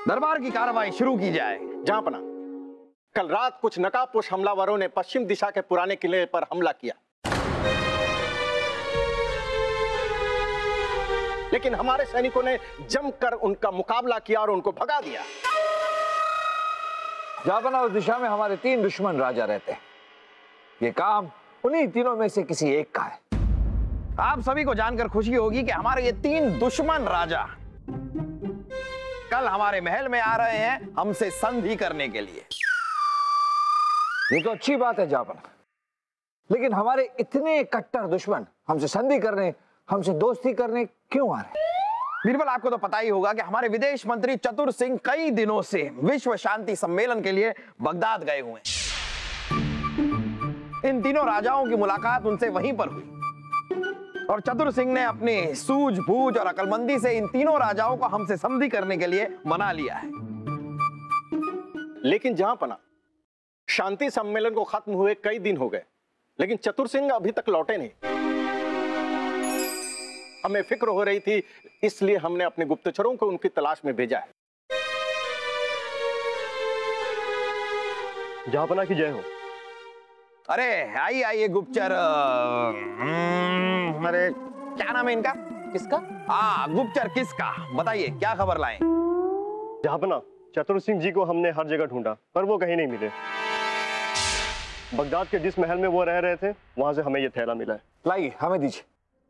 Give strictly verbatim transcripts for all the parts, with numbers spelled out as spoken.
दरबार की कार्रवाई शुरू की जाए। जहांपना, कल रात कुछ नकाबपोश हमलावरों ने पश्चिम दिशा के पुराने किले पर हमला किया, लेकिन हमारे सैनिकों ने जमकर उनका मुकाबला किया और उनको भगा दिया। जहांपना, उस दिशा में हमारे तीन दुश्मन राजा रहते हैं। ये काम उन्हीं तीनों में से किसी एक का है। आप सभी को जानकर खुशी होगी कि हमारे ये तीन दुश्मन राजा कल हमारे महल में आ रहे हैं हमसे संधि करने के लिए। ये तो अच्छी बात है जहांपना, लेकिन हमारे इतने कट्टर दुश्मन हमसे संधि करने, हमसे दोस्ती करने क्यों आ रहे हैं? बीरबल, आपको तो पता ही होगा कि हमारे विदेश मंत्री चतुर सिंह कई दिनों से विश्व शांति सम्मेलन के लिए बगदाद गए हुए हैं। इन तीनों राजाओं की मुलाकात उनसे वहीं पर हुई और चतुर सिंह ने अपनी सूझबूझ और अकलमंदी से इन तीनों राजाओं को हमसे संधि करने के लिए मना लिया है। लेकिन जहांपना, शांति सम्मेलन को खत्म हुए कई दिन हो गए, लेकिन चतुर सिंह अभी तक लौटे नहीं। हमें फिक्र हो रही थी, इसलिए हमने अपने गुप्तचरों को उनकी तलाश में भेजा है। जहांपना की जय हो। अरे आइए आइए गुप्तचर। अरे क्या नाम है इनका? किसका? हाँ, गुप्तचर किसका? बताइए क्या खबर लाएं? जहांपना, चतुर सिंह जी को हमने हर जगह ढूंढा पर वो कहीं नहीं मिले। बगदाद के जिस महल में वो रह रहे थे वहां से हमें ये थैला मिला है। लाइए, हमें दीजिए।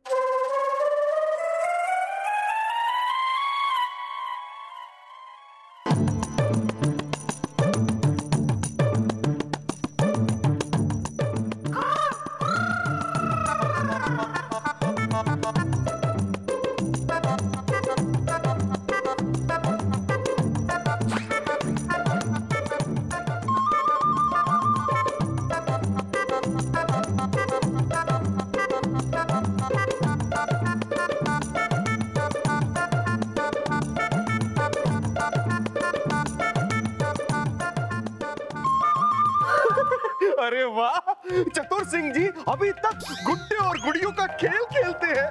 अरे वाह, चतुर सिंह जी अभी तक गुड्डे और गुड़ियों का खेल खेलते हैं।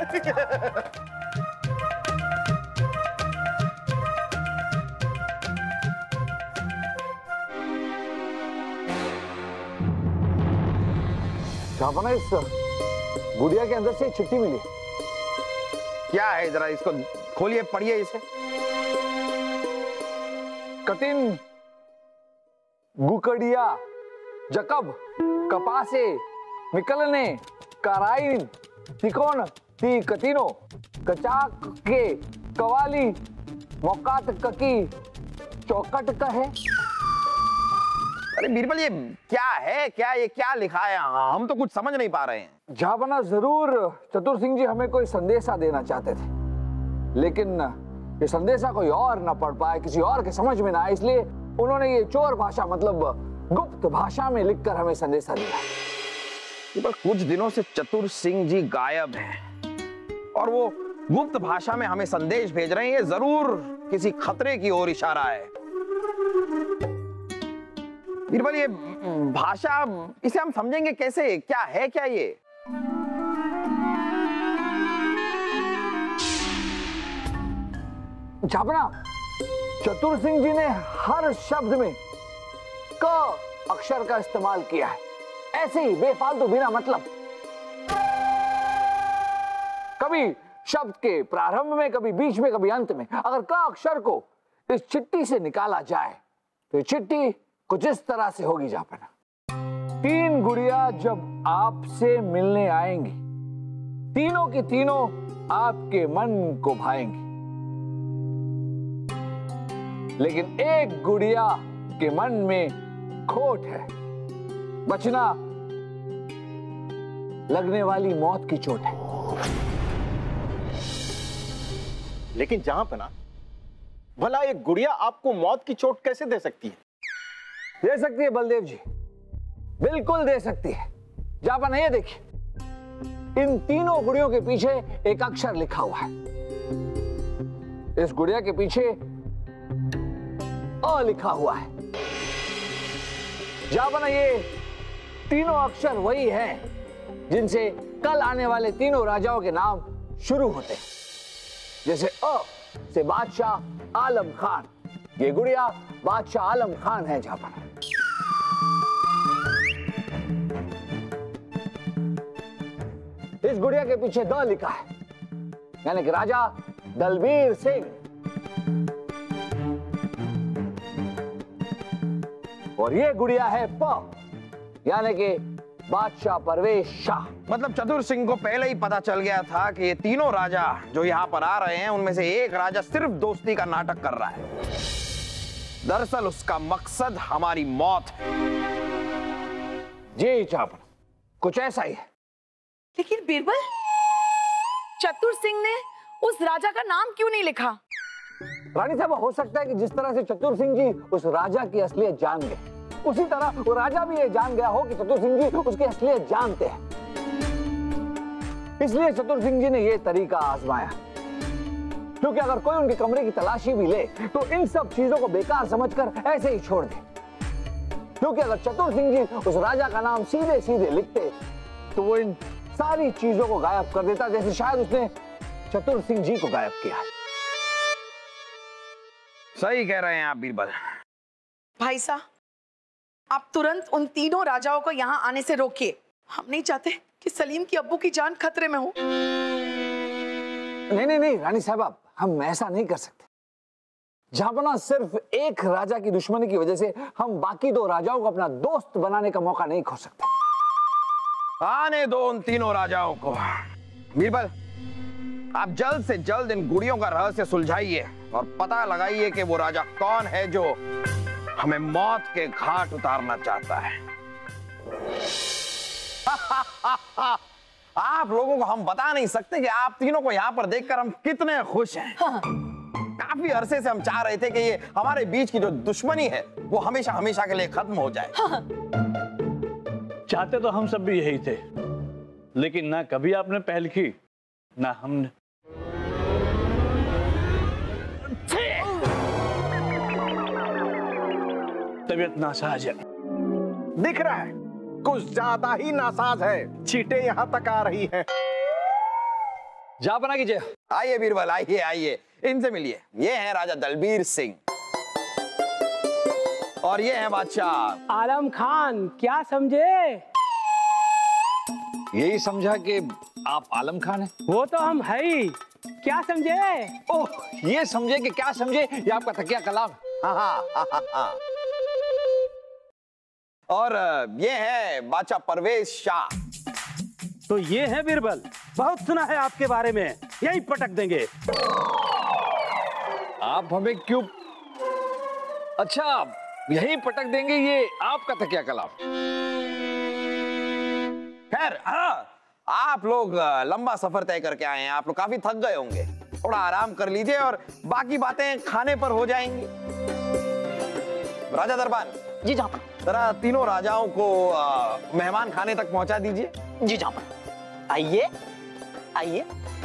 जहांपना, इस गुड़िया के अंदर से चिट्ठी मिली। क्या है, जरा इसको खोलिए, पढ़िए इसे। कतिन गुकड़िया जकब कपासे मिकलने कराइन तिकोन ती कतिनो कचाक के कवाली मोकात ककी चौकट कहे। अरे बीरबल, ये क्या है? क्या ये क्या लिखा है? हम तो कुछ समझ नहीं पा रहे हैं। जहांपना, जरूर चतुर सिंह जी हमें कोई संदेशा देना चाहते थे, लेकिन ये संदेशा कोई और ना पढ़ पाए, किसी और के समझ में ना आए, इसलिए उन्होंने ये चोर भाषा मतलब गुप्त भाषा में लिखकर हमें संदेशा दिया। पर कुछ दिनों से चतुर सिंह जी गायब हैं और वो गुप्त भाषा में हमें संदेश भेज रहे हैं। ये जरूर किसी खतरे की ओर इशारा है। बीरबल, ये भाषा, इसे हम समझेंगे कैसे? क्या है क्या ये? जहांपना, चतुर सिंह जी ने हर शब्द में क अक्षर का इस्तेमाल किया है, ऐसे ही बेफालतू, बिना मतलब। कभी शब्द के प्रारंभ में, कभी बीच में, कभी अंत में। अगर क अक्षर को इस चिट्ठी से निकाला जाए तो चिट्ठी कुछ इस तरह से होगी। जहांपना, तीन गुड़िया जब आपसे मिलने आएंगी, तीनों की तीनों आपके मन को भाएंगी, लेकिन एक गुड़िया के मन में खोट है, बचना लगने वाली मौत की चोट है। लेकिन जहांपना, भला एक गुड़िया आपको मौत की चोट कैसे दे सकती है? दे सकती है बलदेव जी, बिल्कुल दे सकती है। जहांपना, ये देखिए, इन तीनों गुड़ियों के पीछे एक अक्षर लिखा हुआ है। इस गुड़िया के पीछे अ लिखा हुआ है। जहांपना, ये तीनों अक्षर वही हैं जिनसे कल आने वाले तीनों राजाओं के नाम शुरू होते हैं। जैसे अ से बादशाह आलम खान, ये गुड़िया बादशाह आलम खान है जहापना। इस गुड़िया के पीछे द लिखा है, यानी कि राजा दलबीर सिंह। और ये गुड़िया है प, यानी कि बादशाह परवेश शाह। मतलब चतुर सिंह को पहले ही पता चल गया था कि ये तीनों राजा जो यहाँ पर आ रहे हैं उनमें से एक राजा सिर्फ दोस्ती का नाटक कर रहा है। दरअसल उसका मकसद हमारी मौत है। जी जहापना, कुछ ऐसा ही है। लेकिन बीरबल, चतुर सिंह ने उस राजा का नाम क्यों नहीं लिखा? रानी साहब, हो सकता है कि जिस तरह से चतुर सिंह जी उस राजा की असलियत जान गए, उसी तरह वो राजा भी ये जान गया हो कि चतुर सिंह जी उसकी असलियत जानते हैं। इसलिए चतुर सिंह जी ने ये तरीका आजमाया, क्योंकि अगर कोई उनके कमरे की तलाशी भी ले तो इन सब चीजों को बेकार समझकर ऐसे ही छोड़ दे। क्योंकि अगर चतुर सिंह जी उस राजा का नाम सीधे सीधे लिखते तो वो इन सारी चीजों को गायब कर देता, जैसे शायद उसने चतुर सिंह जी को गायब किया है। सही कह रहे हैं आप बीरबल। भाई साहब, आप तुरंत उन तीनों राजाओं को यहाँ आने से रोकिए। हम नहीं चाहते कि सलीम की अब्बू की जान खतरे में हो। नहीं नहीं नहीं रानी साहब, हम ऐसा नहीं कर सकते। जहापना, सिर्फ एक राजा की दुश्मनी की वजह से हम बाकी दो राजाओं को अपना दोस्त बनाने का मौका नहीं खो सकते। आने दो उन तीनों राजाओं को। बीरबल, आप जल्द से जल्द इन गुड़ियों का रहस्य सुलझाइए और पता लगाइए कि वो राजा कौन है जो हमें मौत के घाट उतारना चाहता है। आप लोगों को हम बता नहीं सकते कि आप तीनों को यहाँ पर देखकर हम कितने खुश हैं। हाँ। काफी अरसे से हम चाह रहे थे कि ये हमारे बीच की जो दुश्मनी है वो हमेशा हमेशा के लिए खत्म हो जाए। हाँ। चाहते तो हम सब भी यही थे, लेकिन ना कभी आपने पहल की ना हमने। तबीयत नासाज है। दिख रहा है कुछ ज्यादा ही नासाज है। चींटे यहाँ तक आ रही हैं। जहापना कीजिए। आइए बीरबल, आइए आइए, इनसे मिलिए। ये हैं राजा दलबीर सिंह और ये हैं बादशाह आलम खान। क्या समझे? यही समझा कि आप आलम खान हैं। वो तो हम है ही। क्या समझे? ओह, ये समझे कि क्या समझे, ये आपका तकिया कलाम। हाँ हाँ हाँ हाँ हाँ। और ये है बादशाह परवेश शाह। तो ये है बीरबल, बहुत सुना है आपके बारे में, यही पटक देंगे। आप हमें क्यों? अच्छा, यही पटक देंगे, ये आपका तकिया कलाम। खैर, हाँ, आप लोग लंबा सफर तय करके आए हैं, आप लोग काफी थक गए होंगे। थोड़ा आराम कर लीजिए और बाकी बातें खाने पर हो जाएंगी। राजा दरबान जी जहां जरा तीनों राजाओं को आ, मेहमान खाने तक पहुंचा दीजिए। जी जहां आइए आइए।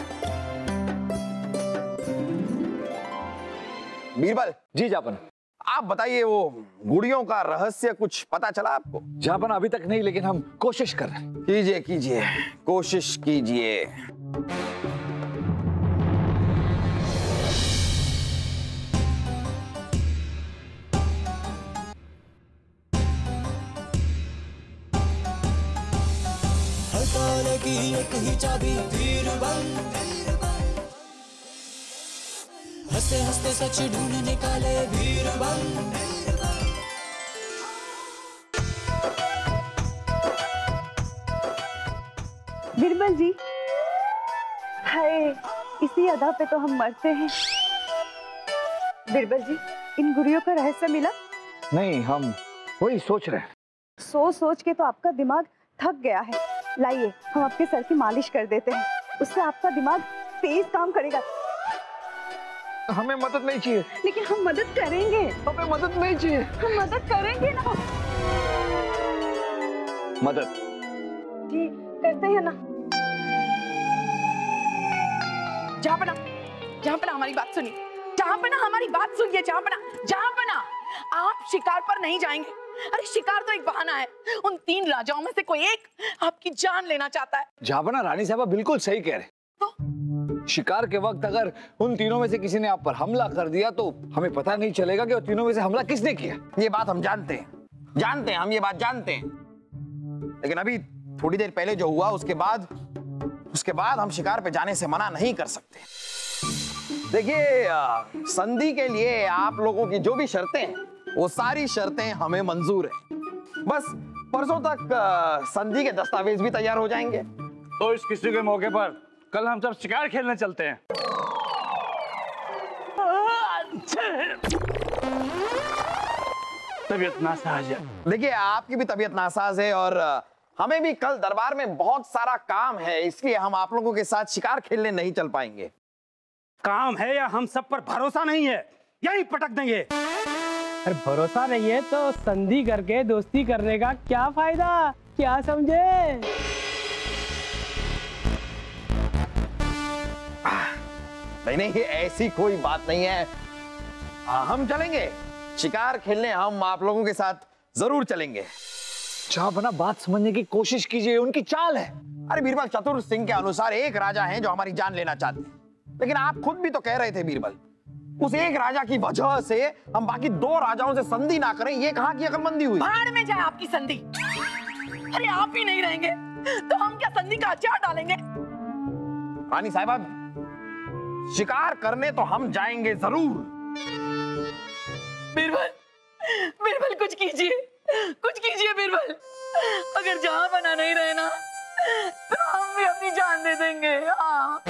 बीरबल जी जहापना। आप बताइए, वो गुड़ियों का रहस्य कुछ पता चला आपको? जहापना, अभी तक नहीं, लेकिन हम कोशिश कर रहे हैं। कीजिए कीजिए, कोशिश कीजिए। हटाने की एक ही चाबी बीरबल, हंसते हंसते सच ढूंढ निकाले बीरबल। बीरबल जी, हाय, इसी अदा पे तो हम मरते हैं। बीरबल जी, इन गुड़ियों का रहस्य मिला? नहीं, हम वही सोच रहे हैं। सोच सोच के तो आपका दिमाग थक गया है। लाइए, हम आपके सर की मालिश कर देते हैं, उससे आपका दिमाग तेज काम करेगा। हमें मदद नहीं चाहिए। लेकिन हम मदद करेंगे। हमें मदद नहीं चाहिए। हम मदद करेंगे ना। मदद जी, करते हैं ना। जहापना, जहापना हमारी बात सुनिए। जहापना हमारी बात सुनिए। जहापना, जहापना, आप शिकार पर नहीं जाएंगे। अरे शिकार तो एक बहाना है। उन तीन राजाओं में से कोई एक आपकी जान लेना चाहता है। जहापना, रानी साहबा बिल्कुल सही कह रहे। तो शिकार के वक्त अगर उन तीनों में से किसी ने आप पर हमला कर दिया तो हमें पता नहीं चलेगा कि उन तीनों में से हमला किसने किया। ये बात हम जानते हैं, जानते हैं, हम ये बात जानते हैं। लेकिन अभी थोड़ी देर पहले जो हुआ उसके बाद उसके बाद हम शिकार पे जाने से मना नहीं कर सकते। देखिए, संधि के लिए आप लोगों की जो भी शर्तें हैं वो सारी शर्तें हमें मंजूर है। बस परसों तक आ, संधि के दस्तावेज भी तैयार हो जाएंगे। तो इस किसी के मौके पर कल हम सब शिकार खेलने चलते हैं। तबीयत नासाज है। देखिए, आपकी भी तबीयत नासाज है और हमें भी कल दरबार में बहुत सारा काम है, इसलिए हम आप लोगों के साथ शिकार खेलने नहीं चल पाएंगे। काम है या हम सब पर भरोसा नहीं है, यही पटक देंगे। अरे भरोसा नहीं है तो संधि करके दोस्ती करने का क्या फायदा, क्या समझे? नहीं नहीं, ये ऐसी कोई बात नहीं है। आ, हम चलेंगे शिकार खेलने, हम आप लोगों के साथ जरूर चलेंगे। आप ना बात समझने की कोशिश कीजिए, उनकी चाल है। अरे बीरबल, चतुर सिंह के अनुसार एक राजा हैं जो हमारी जान लेना चाहते हैं, लेकिन आप खुद भी तो कह रहे थे बीरबल, उस एक राजा की वजह से हम बाकी दो राजाओं से संधि ना करें, ये कहाँ की अकलमंदी हुई? भाड़ में जाए आपकी संधि। अरे आप ही नहीं रहेंगे तो हम क्या संधि का अचार डालेंगे? रानी साहिबा, शिकार करने तो हम जाएंगे जरूर। बीरबल, बीरबल कुछ कीजिए, कुछ कीजिए बीरबल। अगर जहां बना नहीं रहे ना तो हम भी अपनी जान दे देंगे। हाँ।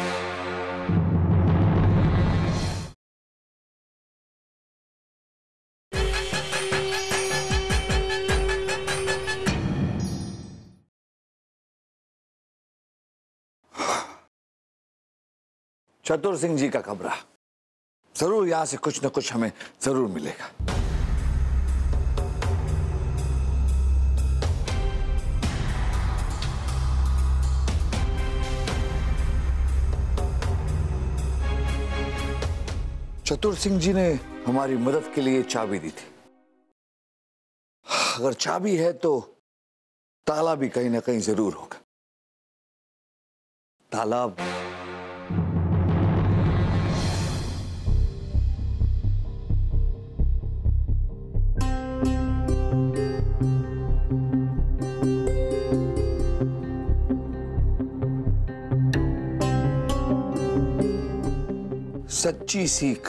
चतुर सिंह जी का कमरा, जरूर यहां से कुछ न कुछ हमें जरूर मिलेगा। चतुर सिंह जी ने हमारी मदद के लिए चाबी दी थी। अगर चाबी है तो ताला भी कहीं ना कहीं जरूर होगा। ताला सच्ची सीख।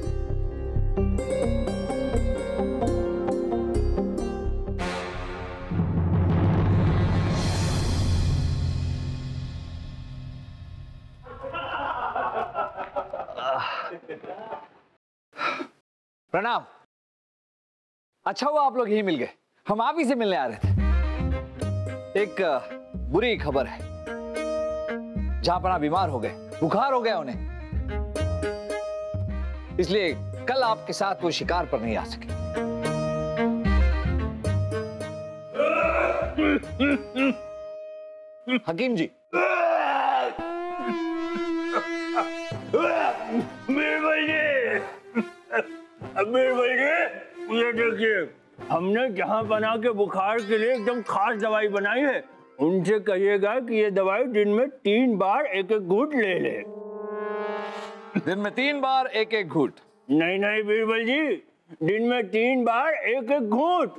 प्रणाम। अच्छा हुआ आप लोग यहीं मिल गए, हम आप ही से मिलने आ रहे थे। एक बुरी खबर है, जहांपना बीमार हो गए, बुखार हो गया उन्हें, इसलिए कल आपके साथ वो शिकार पर नहीं आ सके। हकीम जी। बीरबल जी, बीरबल जी, ये देखिए, हमने जहां बना के बुखार के लिए एकदम खास दवाई बनाई है। उनसे कहिएगा कि ये दवाई दिन में तीन बार एक एक घूंट ले ले। दिन में तीन बार एक एक घूंट? नहीं नहीं बीरबल जी, दिन में तीन बार एक एक घूंट।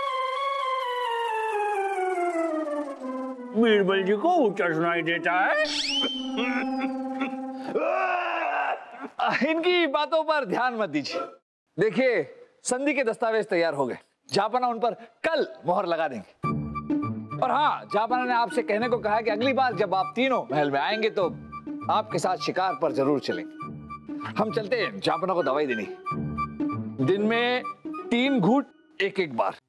बीरबल जी को ऊंचा सुनाई देता है। इनकी बातों पर ध्यान मत दीजिए। देखिए, संधि के दस्तावेज तैयार हो गए, जापाना उन पर कल मोहर लगा देंगे। और हाँ, जापाना ने आपसे कहने को कहा कि अगली बार जब आप तीनों महल में आएंगे तो आपके साथ शिकार पर जरूर चलेंगे। हम चलते हैं, जापाना को दवाई देनी। दिन में तीन घूंट एक एक बार।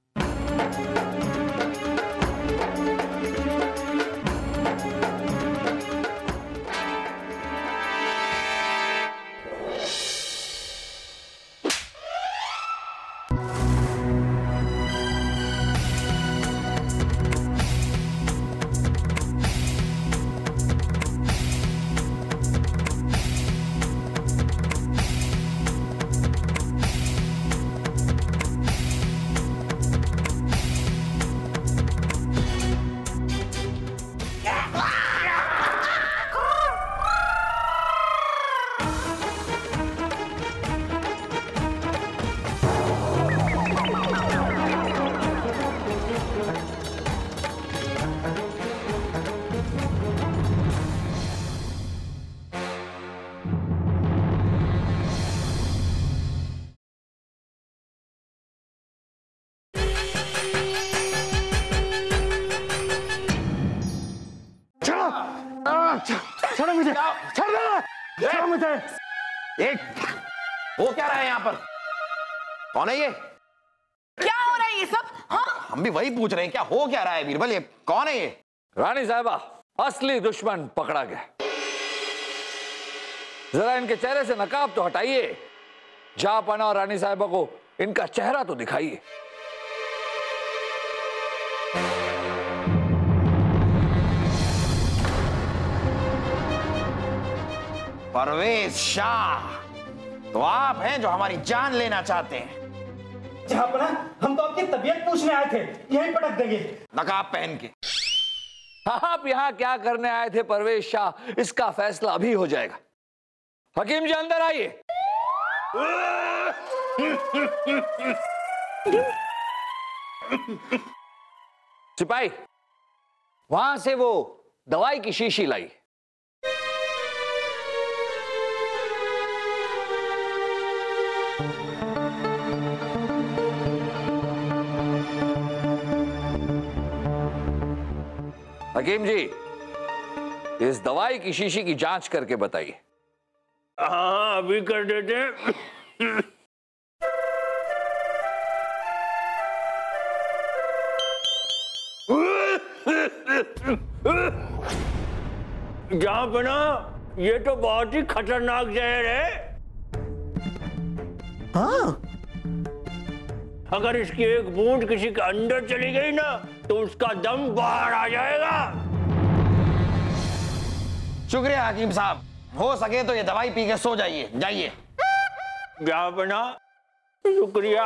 छोड़ो मुझे, छोड़ दो, छोड़ो मुझे। एक वो क्या रहा है यहाँ पर? कौन है ये? क्या हो रहा है ये सब? हाँ? हम भी वही पूछ रहे हैं, क्या हो क्या रहा है बीरबल? ये कौन है ये? रानी साहिबा, असली दुश्मन पकड़ा गया। जरा इनके चेहरे से नकाब तो हटाइए। जहांपना और रानी साहिबा को इनका चेहरा तो दिखाइए। परवेज शाह, तो आप हैं जो हमारी जान लेना चाहते हैं? जहांपना, हम तो आपकी तबीयत पूछने आए थे, यहीं पटक देंगे। नकाब पहन के। आप यहाँ क्या करने आए थे परवेज शाह, इसका फैसला अभी हो जाएगा। हकीम जी अंदर आइए। सिपाही, वहां से वो दवाई की शीशी लाई। हकीम जी, इस दवाई की शीशी की जांच करके बताइए। हाँ, अभी कर देते हैं। जहांपना, ये तो बहुत ही खतरनाक जहर है। हाँ, अगर इसकी एक बूंद किसी के अंदर चली गई ना तो उसका दम बाहर आ जाएगा। शुक्रिया हकीम साहब, हो सके तो ये दवाई पी के सो जाइए। जाइए। जहांपना, शुक्रिया।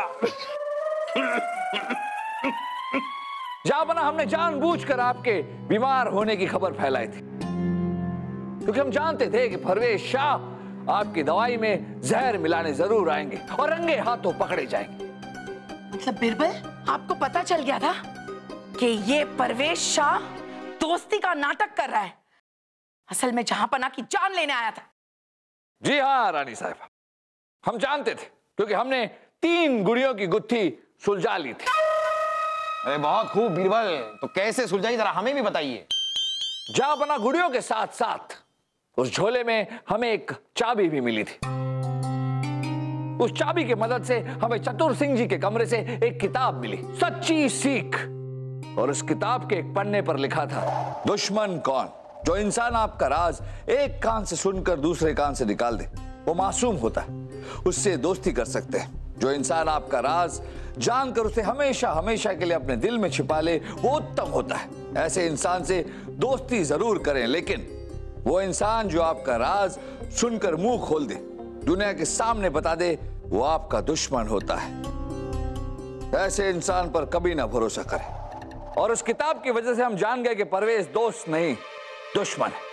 जहांपना, हमने जानबूझकर आपके बीमार होने की खबर फैलाई थी, क्योंकि हम जानते थे कि परवेज शाह आपकी दवाई में जहर मिलाने जरूर आएंगे और रंगे हाथों पकड़े जाएंगे। मतलब बिरबल, आपको पता चल गया था कि ये परवेज शाह दोस्ती का नाटक कर रहा है, असल में जहांपना की जान लेने आया था। जी हाँ रानी साहिबा, हम जानते थे, क्योंकि हमने तीन गुड़ियों की गुत्थी सुलझा ली थी। अरे बहुत खूब बीरबल, तो कैसे सुलझाई, जरा हमें भी बताइए। जहांपना, गुड़ियों के साथ साथ उस झोले में हमें एक चाबी भी मिली थी। उस चाबी की मदद से हमें चतुर सिंह जी के कमरे से एक किताब मिली, सच्ची सीख। और उस किताब के एक पन्ने पर लिखा था, दुश्मन कौन? जो इंसान आपका राज एक कान से सुनकर दूसरे कान से निकाल दे, वो मासूम होता है, उससे दोस्ती कर सकते हैं। जो इंसान आपका राज जानकर उसे हमेशा हमेशा के लिए अपने दिल में छिपा ले, वो उत्तम होता है। ऐसे इंसान से दोस्ती जरूर करें, लेकिन वो इंसान जो आपका राज सुनकर मुंह खोल दे, दुनिया के सामने बता दे, वो आपका दुश्मन होता है। ऐसे इंसान पर कभी ना भरोसा करें। और उस किताब की वजह से हम जान गए कि परवेज दोस्त नहीं, दुश्मन है।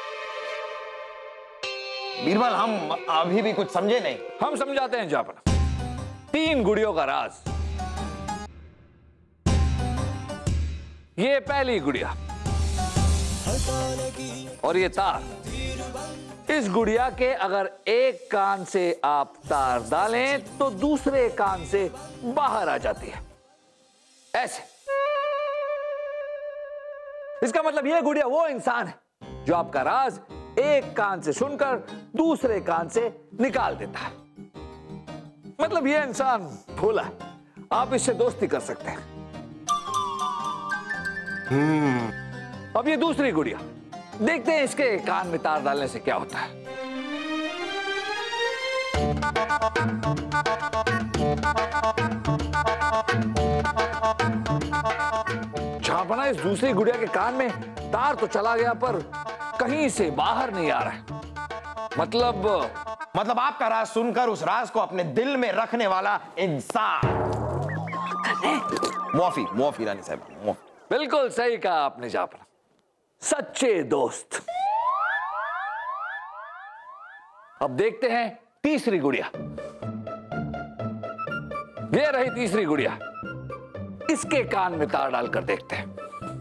बीरबल, हम अभी भी कुछ समझे नहीं। हम समझाते हैं जहांपना। तीन गुड़ियों का राज। ये पहली गुड़िया और ये तार। इस गुड़िया के अगर एक कान से आप तार डालें तो दूसरे कान से बाहर आ जाती है, ऐसे। इसका मतलब यह गुड़िया वो इंसान है जो आपका राज एक कान से सुनकर दूसरे कान से निकाल देता है। मतलब यह इंसान भोला है, आप इससे दोस्ती कर सकते हैं। अब ये दूसरी गुड़िया, देखते हैं इसके कान में तार डालने से क्या होता है। जहांपना, इस दूसरी गुड़िया के कान में तार तो चला गया, पर कहीं से बाहर नहीं आ रहा है। मतलब मतलब आपका राज सुनकर उस राज को अपने दिल में रखने वाला इंसान। मुआफी मुआफी रानी साहब, मुआफी। बिल्कुल सही कहा आपने जहांपना, सच्चे दोस्त। अब देखते हैं तीसरी गुड़िया। ये रही तीसरी गुड़िया, इसके कान में तार डालकर देखते हैं।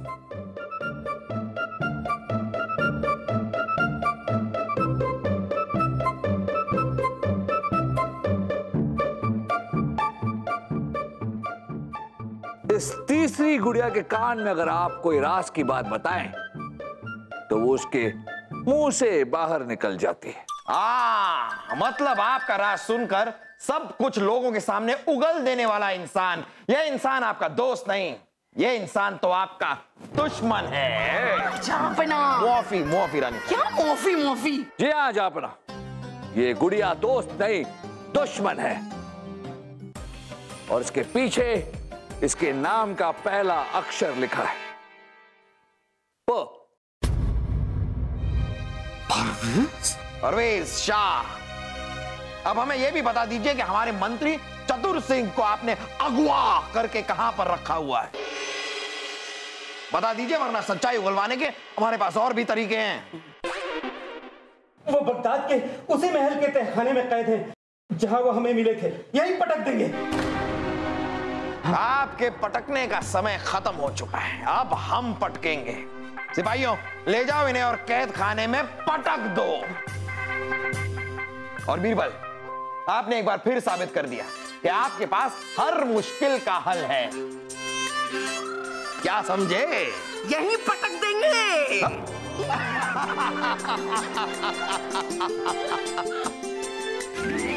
इस तीसरी गुड़िया के कान में अगर आप कोई राज की बात बताएं तो वो उसके मुंह से बाहर निकल जाती है। आ, मतलब आपका राज सुनकर सब कुछ लोगों के सामने उगल देने वाला इंसान, यह इंसान आपका दोस्त नहीं, यह इंसान तो आपका दुश्मन है। जापना। मुआफी मुआफी रानी। क्या मुआफी मुआफी? जी हाँ जापना, ये गुड़िया दोस्त नहीं दुश्मन है, और इसके पीछे इसके नाम का पहला अक्षर लिखा है प। परवेज शाह, अब हमें यह भी बता दीजिए कि हमारे मंत्री चतुर सिंह को आपने अगवा करके कहां पर रखा हुआ है? बता दीजिए, वरना सच्चाई उगलवाने के हमारे पास और भी तरीके हैं। वो बगदाद के उसी महल के तहखाने में कैद हैं, जहां वो हमें मिले थे। यही पटक देंगे। आपके पटकने का समय खत्म हो चुका है, अब हम पटकेंगे। सिपाहियों, ले जाओ इन्हें और कैद खाने में पटक दो। और बीरबल, आपने एक बार फिर साबित कर दिया कि आपके पास हर मुश्किल का हल है। क्या समझे? यही पटक देंगे। हाँ?